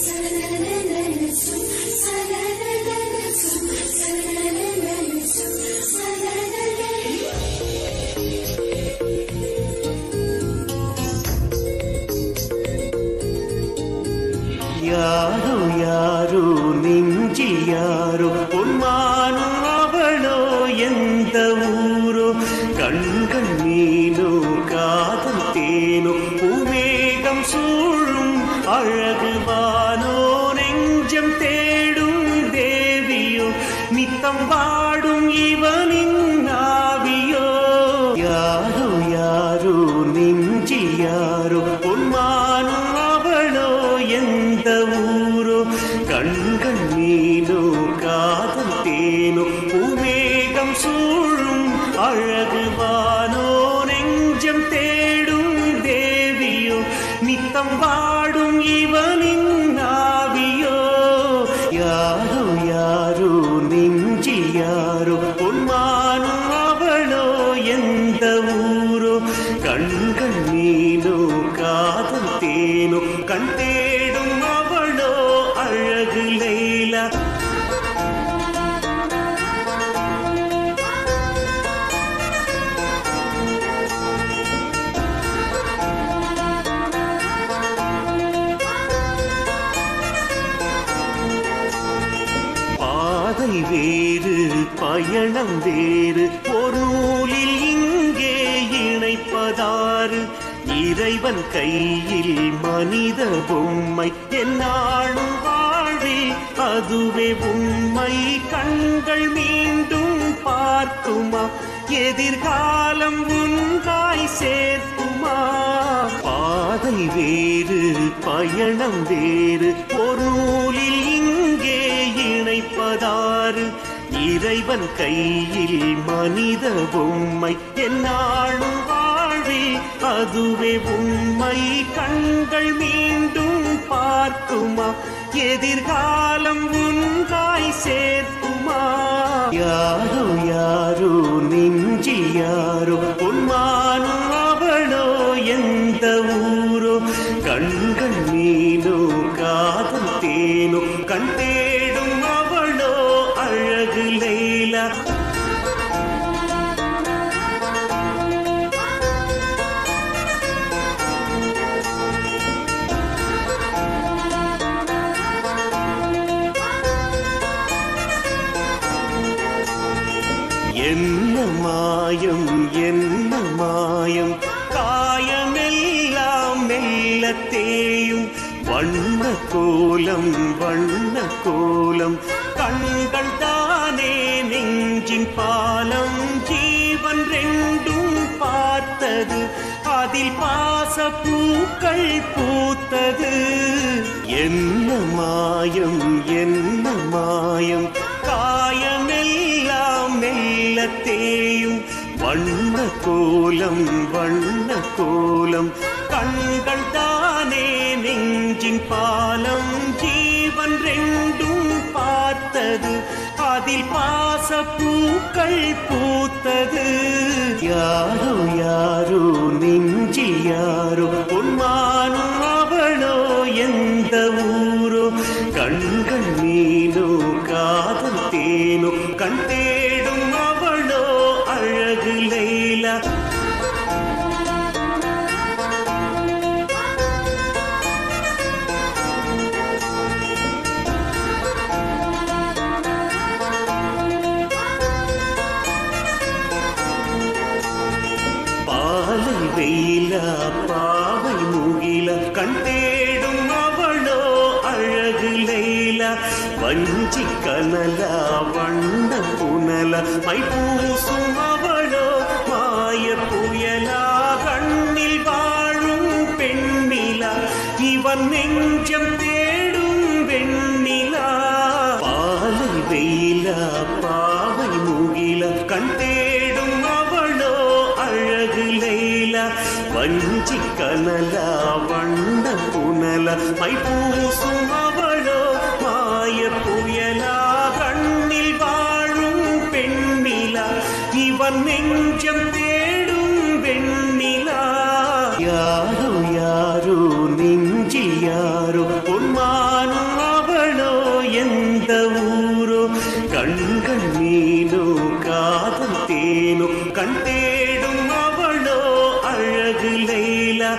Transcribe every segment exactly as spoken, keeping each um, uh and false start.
யாரோ யாரோ நெஞ்சில் யாரோ பொன்மானும் அவளோ எந்த ஊரோ கண்கள் மீனோ காதல் தேனோ பூமேகம் சூழும் அழகுவானோ நெஞ்சம் தேடும் தேவியோ நித்தம் வாடும் இவனின் ஆவியோ யாரோ யாரோ நெஞ்சில் யாரோ பொன்மானும் அவளோ எந்த ஊரோ கண்கள் மீனோ காதல் தேனோ பூமேகம் சூழும் அழகுவானோ நெஞ்சம் தேடும் தேவியோ நித்தம் வாடும் இவனின் ஆவியோ யாரோ யாரோ நெஞ்சில் யாரோ பொன்மானும் அவளோ எந்த ஊரோ கண்கள் மீனோ காதல் தேனோ கண் தேடும் அவளோ அழகு லைலா பாதை வேறு பயணம் வேறு ஒரு நூலில் இங்கே இணைப்பதாறு இறைவன் கையில் மனித பொம்மை என்னாலும் வாழ்வில் அதுவே உண்மை கண்கள் மீண்டும் பார்க்குமா எதிர்காலம் உண்டாய் சேர்க்குமா பாதை வேறு பயணம் வேறு ஒரு நூலில் இங்கே இணைப்பதாறு இறைவன் கையில் மனித பொம்மை என்னாலும் வாழ்வில் அதுவே உண்மை கண்கள் மீண்டும் பார்க்குமா எதிர்காலம் உண்டாய் சேர்க்குமா யாரோ யாரோ நெஞ்சில் யாரோ பொன்மானும் அவளோ எந்த ஊரோ கண்கள் மீனோ காதல் தேனோ கண் தேடும் அவளோ அழகு லைலா என்ன மாயம் என்ன மாயம் காயமெல்லாம் மெல்ல தேயும் வண்ண கோலம் வண்ண கோலம் கண்கள் தானே நெஞ்சின் பாலம் ஜீவன் ரெண்டும் பார்த்தது அதில் பாச பூக்கள் பூத்தது என்ன மாயம் என்ன மாயம் காயமெல்லாம் மெல்ல தேயும் வண்ண கோலம் வண்ண கோலம் கண்கள் தானே நெஞ்சின் பாலம் ஜீவன் ரெண்டும் பார்த்தது அதில் பாச பூக்கள் பூத்தது யாரோ யாரோ நெஞ்சில் யாரோ பொன்மானும் அவளோ எந்த ஊரோ கண்கள் மீனோ காதல் தேனோ கண் தேடும் அவளோ அழகு லைலா பாலை வெயிலா பாவை முகில கண் தேடும் அவளோ அழகு லைலா வஞ்சி கனலா வண்ண புனல மை பூசும் அவளோ மாய புயலா கண்ணில் வாழும் பெண்ணிலா இவன் நெஞ்சம் தேடும் வெண்ணிலா பாலை வெயிலா பாவை முகில கண் தேடும் அவளோ அழகு லைலா வஞ்சி கனலா வண்ண புனல மை பூசும் அவளோ மாய புயலா கண்ணில் வாழும் பெண்ணிலா இவன் நெஞ்சம் தேடும் வெண்ணிலா யாரோ யாரோ நின் நெஞ்சில் யாரோ பொன்மானும் அவளோ எந்த ஊரோ கண்கள் மீனோ காதல் தேனோ கண் தேடும் அவளோ அழகு லைலா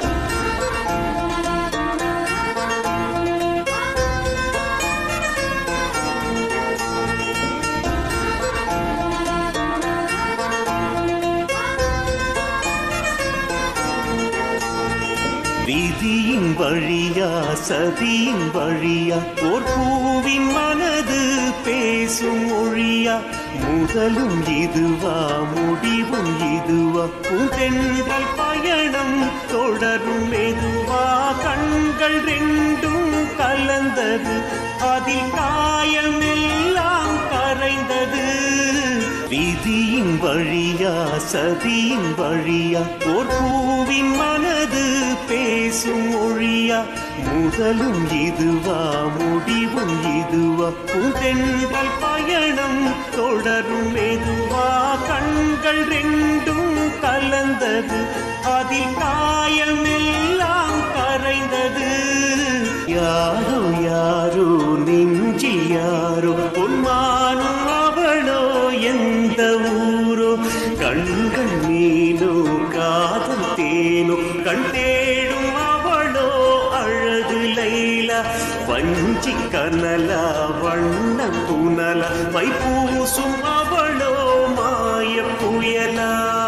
விதியின் வழியா சதியின் வழியா ஓர் பூவின் மனது பேசும் மொழியா முதலும் இதுவா முடிவும் இதுவா பூந்தென்றல் பயணம் தொடரும் மெதுவா கண்கள் ரெண்டும் கலந்தது அதில் காயமெல்லாம் கரைந்தது விதியின் வழியா சதியின் வழியா ஓர் பூவின் மனது பேசும் மொழியா முதலும் இதுவா முடிவும் இதுவா பூந்தென்றல் பயணம் தொடரும் மெதுவா கண்கள் ரெண்டும் கலந்தது அதில் காயமெல்லாம் கரைந்தது யாரோ யாரோ நெஞ்சில் யாரோ பொன்மானும் அவளோ எந்த ஊரோ கண்கள் மீனோ காதல் தேனோ கண் தேடும் அவளோ அழகு லைலா வஞ்சி கனலா வண்ண புனலா மை பூசும் அவளோ மாய புயலா